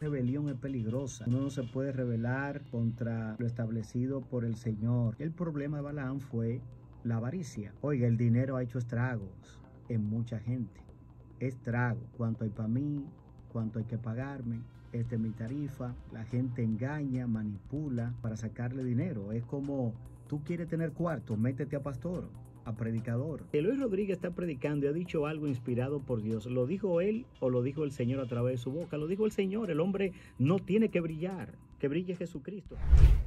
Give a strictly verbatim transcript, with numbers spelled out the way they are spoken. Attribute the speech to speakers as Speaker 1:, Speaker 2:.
Speaker 1: rebelión es peligrosa. Uno no se puede rebelar contra lo establecido por el Señor. El problema de Balaam fue la avaricia. Oiga, el dinero ha hecho estragos en mucha gente. Estrago. Cuánto hay para mí, cuánto hay que pagarme, esta es mi tarifa. La gente engaña, manipula para sacarle dinero. Es como, tú quieres tener cuarto, métete a pastor, a predicador. Eloy Rodríguez está predicando y ha dicho algo inspirado por Dios. ¿Lo dijo él o lo dijo el Señor a través de su boca? Lo dijo el Señor. El hombre no tiene que brillar, que brille Jesucristo.